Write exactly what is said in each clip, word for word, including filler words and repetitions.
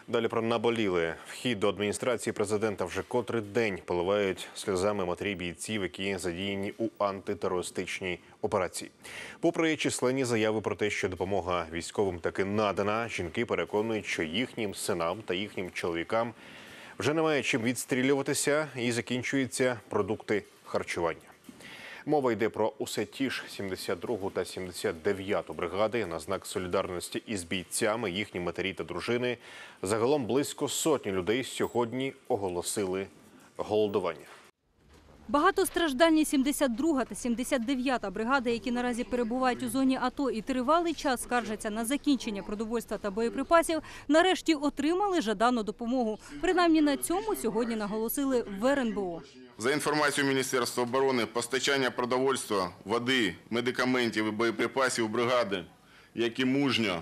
Далі про наболіле. Вхід до адміністрації президента вже котрий день поливають сльозами матері бійців, які задіяні у антитерористичній операції. Попри численні заяви про те, що допомога військовим таки надана, жінки переконують, що їхнім синам та їхнім чоловікам вже немає чим відстрілюватися і закінчуються продукти харчування. Мова йде про усе ті ж сімдесят другу та сімдесят дев'яту бригади. На знак солідарності із бійцями, їхні матері та дружини. Загалом близько сотні людей сьогодні оголосили голодування. Багатостраждальні сімдесят друга та сімдесят дев'ята бригади, які наразі перебувають у зоні АТО і тривалий час скаржаться на закінчення продовольства та боєприпасів, нарешті отримали жадану допомогу. Принаймні на цьому сьогодні наголосили в ер ен бе о. За інформацією Міністерства оборони, постачання продовольства, води, медикаментів і боєприпасів бригади, які мужньо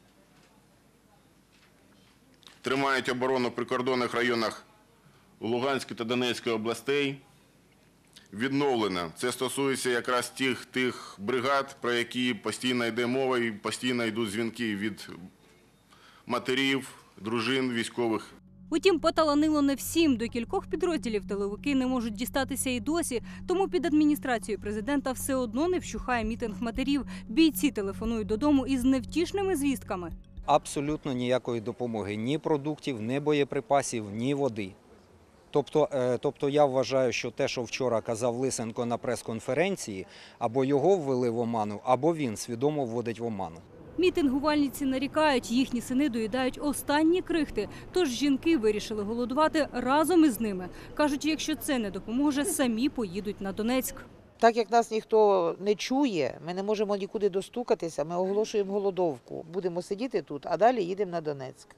тримають оборону в прикордонних районах Луганської та Донецької областей, відновлено. Це стосується якраз тих, тих бригад, про які постійно йде мова і постійно йдуть дзвінки від матерів, дружин військових. Утім, поталанило не всім. До кількох підрозділів тиловики не можуть дістатися і досі. Тому під адміністрацією президента все одно не вщухає мітинг матерів. Бійці телефонують додому із невтішними звістками. Абсолютно ніякої допомоги. Ні продуктів, ні боєприпасів, ні води. Тобто, тобто я вважаю, що те, що вчора казав Лисенко на прес-конференції, або його ввели в оману, або він свідомо вводить в оману. Мітингувальниці нарікають, їхні сини доїдають останні крихти. Тож жінки вирішили голодувати разом із ними. Кажуть, якщо це не допоможе, самі поїдуть на Донецьк. Так як нас ніхто не чує, ми не можемо нікуди достукатися, ми оголошуємо голодовку. Будемо сидіти тут, а далі їдемо на Донецьк.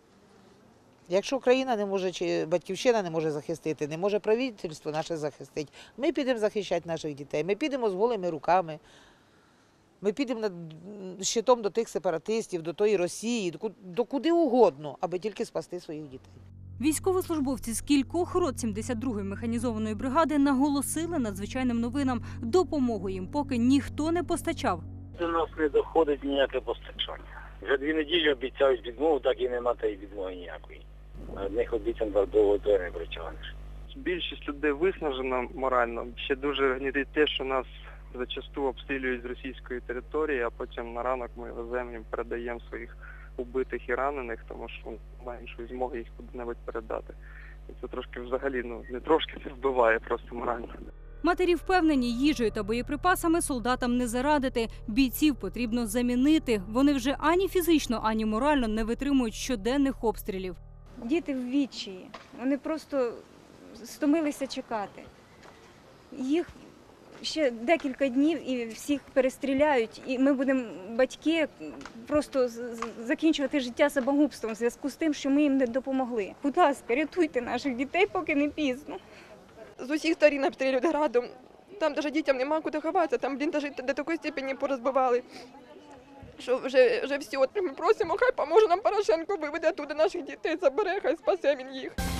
Якщо країна не може, чи батьківщина не може захистити, не може правительство наше захистити, ми підемо захищати наших дітей, ми підемо з голими руками. Ми підемо щитом до тих сепаратистів, до тої Росії, до куди угодно, аби тільки спасти своїх дітей. Військовослужбовці з кількох рот сімдесят другої механізованої бригади наголосили надзвичайним новинам. Допомогу їм поки ніхто не постачав. До нас не доходить ніяке постачання. Вже дві неділі обіцяють відмову, так і нема та й відмови ніякої. На одних обіцянках довго то не притягнеш. Більшість людей виснажена морально. Ще дуже гнітить те, що нас зачасту обстрілюють з російської території, а потім на ранок ми веземо їм, передаємо своїх убитих і ранених, тому що немає іншої змоги їх куди-небудь передати. І це трошки взагалі, ну не трошки, це вбиває просто морально. Матері впевнені, їжею та боєприпасами солдатам не зарадити. Бійців потрібно замінити. Вони вже ані фізично, ані морально не витримують щоденних обстрілів. Діти в відчаї. Вони просто стомилися чекати. Їх ще декілька днів і всіх перестріляють, і ми будемо, батьки, просто закінчувати життя самогубством в зв'язку з тим, що ми їм не допомогли. Будь ласка, рятуйте наших дітей, поки не пізно. З усіх сторін обстрілюють градом, там навіть дітям нема куди ховатися, там, блін, навіть до такої степені порозбивали, що вже, вже все. Ми просимо, хай поможе нам Порошенко, виведе туди наших дітей, забере, хай спасе він їх.